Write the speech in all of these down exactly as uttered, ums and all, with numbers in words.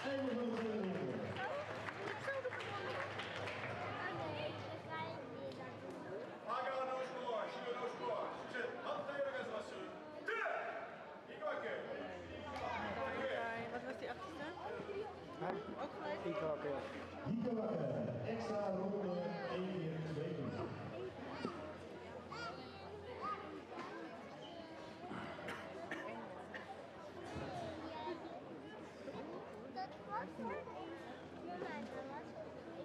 einde van de tweede ronde. Aga no score, Shiro no score. Hantei onegaishimasu. De! Ikewake. Wat was die achterste? Ook gelijk? Ikewake, ja. Ikewake, extra ronde één keer twee minuten. Dat was er. Ja, dat was er.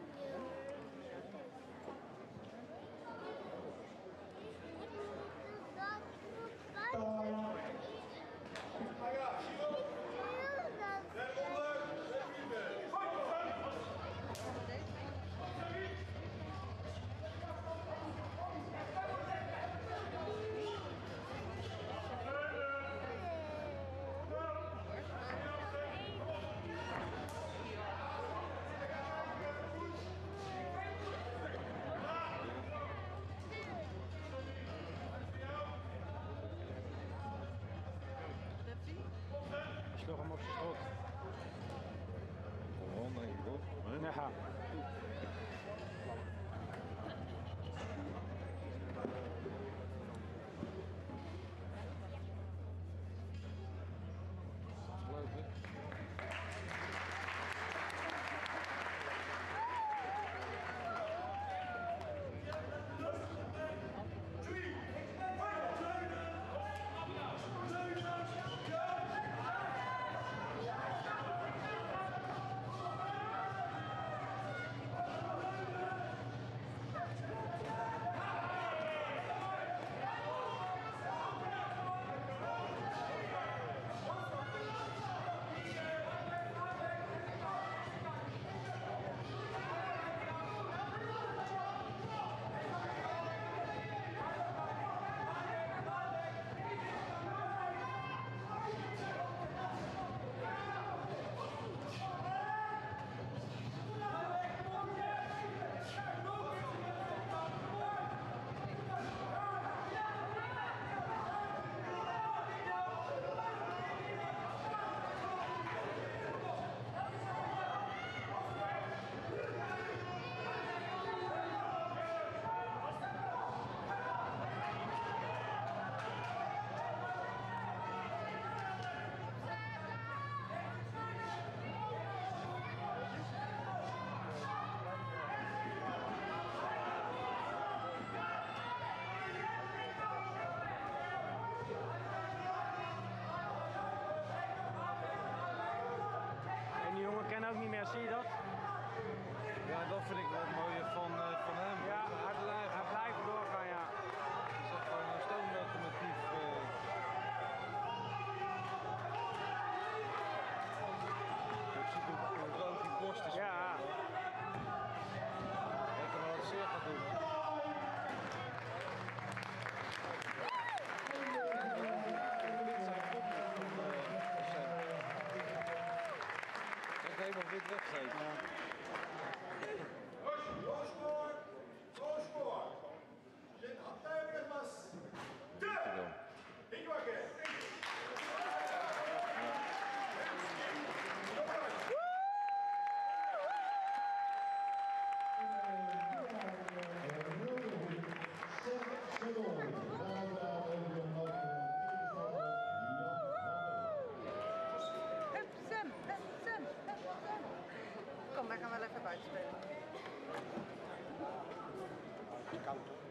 Aga, Shiro. Zet onder. Zet vierde. Sloeg hem op zijn strot. Gewoon denk ik ook. Ja. Leuk hè? Ken ook niet meer, zie je dat? Ja, dat vind ik wel het mooie van, uh, van hem. Ja, hij blijft, hij blijft doorgaan, ja. Het is echt gewoon een stoomlocomotief. Uh. Ik zie hoe, hoe groot die borst is. Ja. Ik kan wel wat zeer gaan doen. Helemaal wit weggeven. Ja. No score. No score. Hantei onegaishimasu. De! Ikewake. Kom, wij gaan wel even buiten spelen. Koud.